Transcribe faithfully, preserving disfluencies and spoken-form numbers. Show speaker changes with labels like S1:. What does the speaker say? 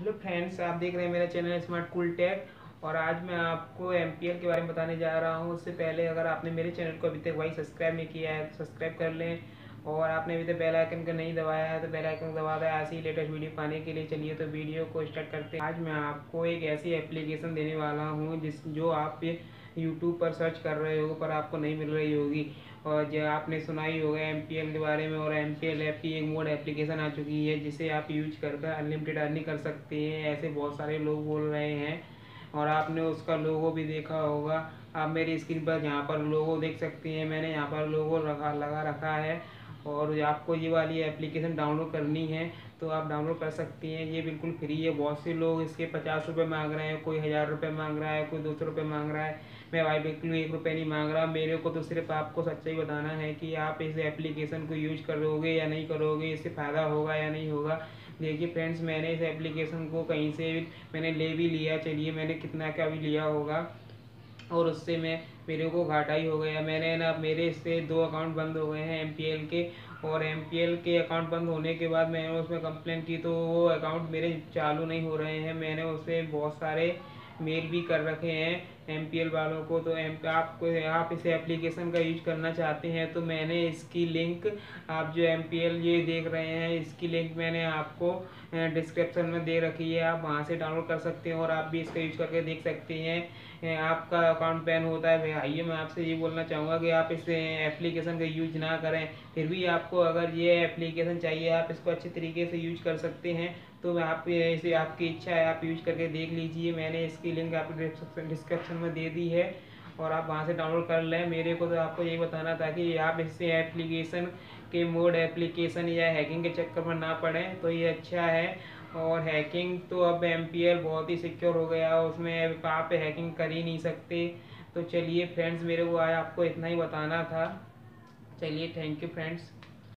S1: Hello friends, आप देख रहे हैं मेरा चैनल स्मार्ट कूल टेक। और आज मैं आपको एम पी एल के बारे में बताने जा रहा हूं। उससे पहले अगर आपने मेरे चैनल को अभी तक भाई सब्सक्राइब नहीं किया है तो सब्सक्राइब कर लें, और आपने अभी तक बेल आइकन का नहीं दबाया है तो बेल आइकन दबा दें ऐसी लेटेस्ट वीडियो पाने के लिए। चलिए तो वीडियो को स्टार्ट करते हैं। आज मैं आपको एक ऐसी एप्लीकेशन देने वाला हूँ जिस जो आप यूट्यूब पर सर्च कर रहे हो पर आपको नहीं मिल रही होगी। और जो आपने सुना ही होगा एम पी एल के बारे में, और एम पी एल ऐप की एक मोड एप्लीकेशन आ चुकी है जिसे आप यूज करके अनलिमिटेड अर्निंग कर सकते हैं, ऐसे बहुत सारे लोग बोल रहे हैं। और आपने उसका लोगो भी देखा होगा। आप मेरी स्क्रीन पर यहाँ पर लोगो देख सकते हैं, मैंने यहाँ पर लोगो लगा लगा रखा है। और आपको ये वाली एप्लीकेशन डाउनलोड करनी है तो आप डाउनलोड कर सकती हैं। ये बिल्कुल फ्री है। बहुत से लोग इसके पचास रुपये मांग रहे हैं, कोई हज़ार रुपये मांग रहा है, कोई दो सौ रुपये मांग रहा है। मैं भाई बिल्कुल एक रुपये नहीं मांग रहा। मेरे को तो सिर्फ आपको सच्चाई बताना है कि आप इस एप्लीकेशन को यूज करोगे या नहीं करोगे, इससे फ़ायदा होगा या नहीं होगा। देखिए फ्रेंड्स, मैंने इस एप्लीकेशन को कहीं से मैंने ले भी लिया। चलिए मैंने कितना क्या भी लिया होगा, और उससे मैं मेरे को घाटा ही हो गया। मैंने ना मेरे इससे दो अकाउंट बंद हो गए हैं एम पी एल के। और M P L K account बंद होने के बाद मैंने उसमें कंप्लेन की तो वो अकाउंट मेरे चालू नहीं हो रहे हैं। मैंने उससे बहुत सारे मेल भी कर रखे हैं एम पी एल वालों को। तो एम आपको आप इस एप्लीकेशन का यूज करना चाहते हैं तो मैंने इसकी लिंक, आप जो एम पी एल ये देख रहे हैं इसकी लिंक मैंने आपको डिस्क्रिप्शन में दे रखी है। आप वहां से डाउनलोड कर सकते हैं और आप भी इसका यूज करके देख सकते हैं। आपका अकाउंट बैन होता है भाई, मैं आपसे ये बोलना चाहूँगा कि आप इस एप्लीकेशन का यूज ना करें। फिर भी आपको अगर ये एप्लीकेशन चाहिए, आप इसको अच्छे तरीके से यूज कर सकते हैं। तो आप इसे, आपकी इच्छा है, आप यूज करके देख लीजिए। मैंने इसकी लिंक आपको डिस्क्रिप्शन में दे दी है और आप वहां से डाउनलोड कर लें। मेरे को तो आपको यही बताना था कि आप इससे एप्लीकेशन के मोड एप्लीकेशन या हैकिंग के चक्कर में ना पड़ें, तो ये अच्छा है। और हैकिंग तो अब एम पी एल बहुत ही सिक्योर हो गया, उसमें अब आप हैकिंग कर ही नहीं सकते। तो चलिए फ्रेंड्स, मेरे को आज आपको इतना ही बताना था। चलिए, थैंक यू फ्रेंड्स।